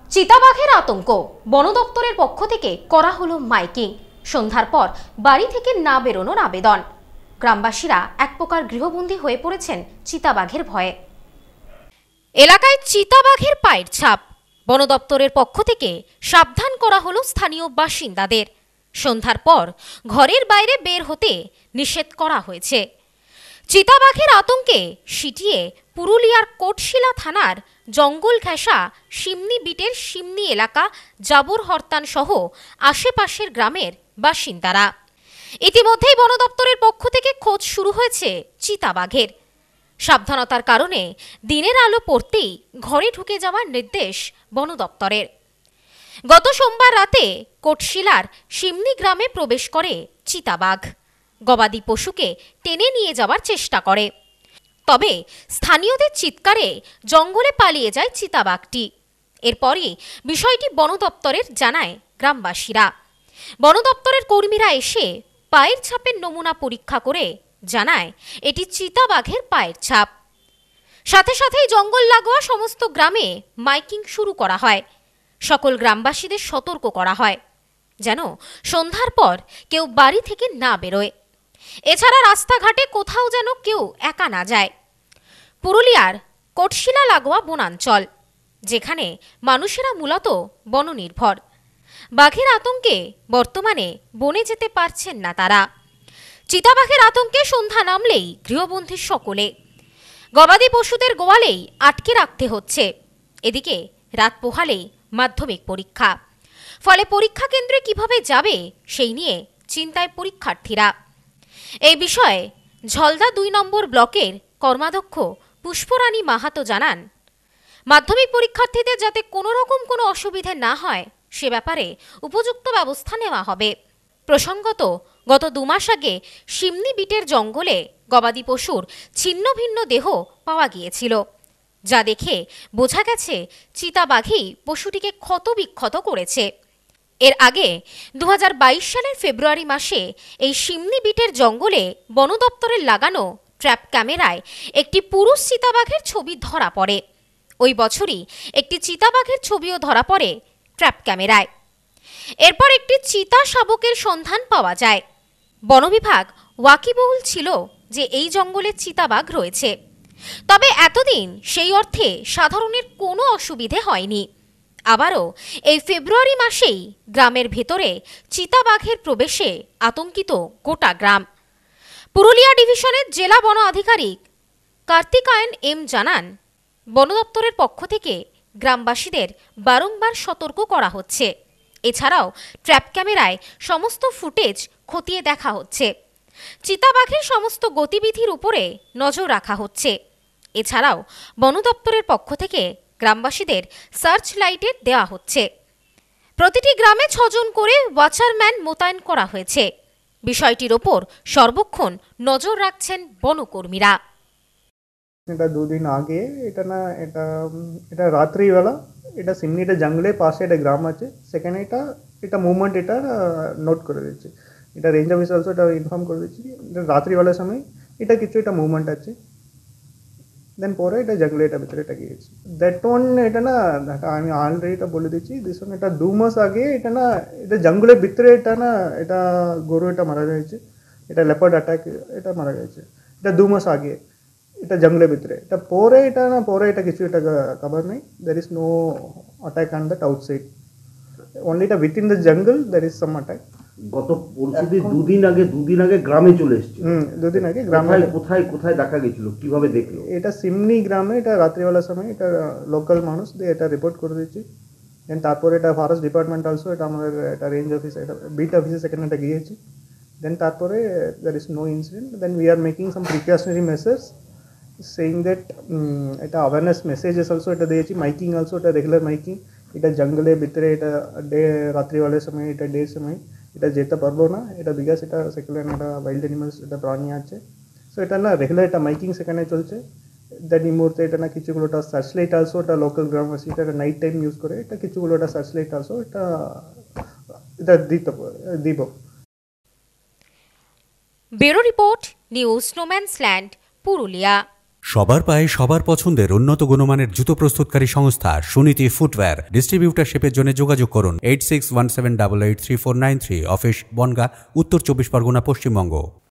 চিতাবাঘের আতঙ্ক, বন দপ্তরের পক্ষ থেকে করা হলো মাইকিং। সন্ধ্যার পর বাড়ি থেকে না বেরোনোর আবেদন। গ্রামবাসীরা এক প্রকার গৃহবন্দী হয়ে পড়েছেন চিতাবাঘের ভয়ে। এলাকায় চিতাবাঘের পায়ের ছাপ, বন দপ্তরের পক্ষ থেকে সাবধান করা হলো স্থানীয় বাসিন্দাদের। সন্ধ্যার পর ঘরের বাইরে বের হতে নিষেধ করা হয়েছে। চিতাবাঘের আতঙ্কে সিটিয়ে পুরুলিয়ার কোটশিলা থানার জঙ্গল ঘেঁষা সিমনি বিটের সিমনি এলাকা জাবর হরতান সহ আশেপাশের গ্রামের বাসিন্দারা। ইতিমধ্যেই বন দপ্তরের পক্ষ থেকে খোঁজ শুরু হয়েছে চিতাবাঘের। সাবধানতার কারণে দিনের আলো পড়তেই ঘরে ঢুকে যাওয়ার নির্দেশ বন দপ্তরের। গত সোমবার রাতে কোটশিলার সিমনি গ্রামে প্রবেশ করে চিতাবাঘ। গবাদি পশুকে টেনে নিয়ে যাওয়ার চেষ্টা করে, তবে স্থানীয়দের চিৎকারে জঙ্গলে পালিয়ে যায় চিতাবাঘটি। এরপরই বিষয়টি বন দপ্তরের জানায় গ্রামবাসীরা। বন দপ্তরের কর্মীরা এসে পায়ের ছাপের নমুনা পরীক্ষা করে জানায় এটি চিতাবাঘের পায়ের ছাপ। সাথে সাথেই জঙ্গল লাগোয়া সমস্ত গ্রামে মাইকিং শুরু করা হয়। সকল গ্রামবাসীদের সতর্ক করা হয় যেন সন্ধ্যার পর কেউ বাড়ি থেকে না বেরোয়। এছাড়া রাস্তাঘাটে কোথাও যেন কেউ একা না যায়। পুরুলিয়ার কোটশিলা লাগোয়া বনাঞ্চল, যেখানে মানুষেরা মূলত বননির্ভর। বাঘের আতঙ্কে বর্তমানে বনে যেতে পারছেন না তারা। চিতাবাঘের আতঙ্কে সন্ধ্যা নামলেই গৃহবন্দী সকলে। গবাদি পশুদের গোয়ালেই আটকে রাখতে হচ্ছে। এদিকে রাত পোহালেই মাধ্যমিক পরীক্ষা, ফলে পরীক্ষা কেন্দ্রে কিভাবে যাবে সেই নিয়ে চিন্তায় পরীক্ষার্থীরা। এই বিষয়ে ঝলদা ২ নম্বর ব্লকের কর্মাধ্যক্ষ পুষ্পরানী মাহাতো জানান, মাধ্যমিক পরীক্ষার্থীদের যাতে কোনো রকম কোনো অসুবিধে না হয় সে ব্যাপারে উপযুক্ত ব্যবস্থা নেওয়া হবে। প্রসঙ্গত, গত ২ মাস আগে সিমনি বিটের জঙ্গলে গবাদি পশুর ছিন্ন ভিন্ন দেহ পাওয়া গিয়েছিল, যা দেখে বোঝা গেছে চিতাবাঘই পশুটিকে ক্ষতবিক্ষত করেছে। এর আগে ২০২২ সালের ফেব্রুয়ারি মাসে এই সিমনি বিটের জঙ্গলে বন দপ্তরের লাগানো ট্র্যাপ ক্যামেরায় একটি পুরুষ চিতাবাঘের ছবি ধরা পড়ে। ওই বছরই একটি চিতাবাঘের ছবিও ধরা পড়ে ট্র্যাপ ক্যামেরায়। এরপর একটি চিতা শাবকের সন্ধান পাওয়া যায়। বন বিভাগ ওয়াকিবহুল ছিল যে এই জঙ্গলে চিতাবাঘ রয়েছে, তবে এতদিন সেই অর্থে সাধারণের কোনো অসুবিধে হয়নি। আবারও এই ফেব্রুয়ারি মাসেই গ্রামের ভেতরে চিতাবাঘের প্রবেশে আতঙ্কিত গোটা গ্রাম। পুরুলিয়া ডিভিশনের জেলা বন আধিকারিক কার্তিকায়ন এম জানান, বন দপ্তরের পক্ষ থেকে গ্রামবাসীদের বারংবার সতর্ক করা হচ্ছে। এছাড়াও ট্র্যাপ ক্যামেরায় সমস্ত ফুটেজ খতিয়ে দেখা হচ্ছে। চিতাবাঘের সমস্ত গতিবিধির উপরে নজর রাখা হচ্ছে। এছাড়াও বন দপ্তরের পক্ষ থেকে গ্রামবাসীদের সার্চ লাইটে দেওয়া হচ্ছে। প্রতিটি গ্রামে ৬ জন করে ওয়াচারম্যান মোতায়েন করা হয়েছে। বিষয়টির ওপর সর্বক্ষণ নজর রাখছেন বনকর্মীরা। এটা ২ দিন আগে এটা রাত্রিবেলা এটা সিমনিটা জঙ্গলের পাশে একটা গ্রাম আছে, সেখানে এটা মুভমেন্ট এটা নোট করে দিচ্ছে। এটা রেঞ্জ অফিস অলসো এটা ইনফর্ম করে দিচ্ছি এটা রাত্রিবেলার সময় এটা কিছু এটা মুভমেন্ট আছে। দেন পরে এটা জঙ্গলে এটা ভিতরে এটা গিয়েছে। দ্যাট ওয়ান এটা আমি অলরেডি এটা বলে দিচ্ছি। দিস ওয়ান এটা ২ মাস আগে এটা জঙ্গলের ভিতরে এটা গরু এটা মারা গেছে। এটা লেপার্ড অ্যাটাক এটা মারা গেছে। এটা ২ মাস আগে এটা জঙ্গলের ভিতরে। এটা পরে এটা কিছু এটা খবর নেই। there is no attack on that outside, only এটা within the jungle there is some attack. গত পরশুদিন দুদিন আগে গ্রামে চলে এসেছে। ২ দিন আগে গ্রামে কোথায় দেখা গেছিল, কিভাবে দেখলো? এটা সিমনি গ্রামে এটা রাত্রিবেলার সময় এটা লোকাল মানুষ দিয়ে এটা রিপোর্ট করে দিচ্ছি। দেন তারপরে এটা ফরেস্ট ডিপার্টমেন্ট অলসো এটা আমাদের এটা রেঞ্জ অফিস এটা বিট অফিসে সেখানে এটা গিয়েছি। দেন তারপরে there is no incident. Then we are making some precautionary measures saying that এটা awareness messages also এটা দিয়েছি। মাইকিং অলসো এটা রেগুলার মাইকিং। এটা জঙ্গলের ভিতরে এটা রাত্রিবেলার সময় এটা ডে সময় এটা যেতে পারবো না, এটা বিকজ এটা সেকুলার এটা ওয়াইল্ড অ্যানিমালস এটা প্রাণী আছে। সো এটা রেগুলার এটা মাইকিং সেখানে চলছে। দেন এই মুহূর্তে এটা কিছুগুলো এটা সার্চ লাইট অলসো এটা লোকাল গ্রামবাসী এটা নাইট টাইম ইউজ করে এটা কিছুগুলো এটা সার্চ লাইট অলসো এটা দিব। Bureau report, news snowman's land, Purulia. সবার পায়ে সবার পছন্দের উন্নত গুণমানের জুতো প্রস্তুতকারী সংস্থা সুনীতি ফুটওয়্যার। ডিস্ট্রিবিউটারশিপের জন্য যোগাযোগ করুন 8617883493, অফিস বনগাঁ, উত্তর 24 পরগনা, পশ্চিমবঙ্গ।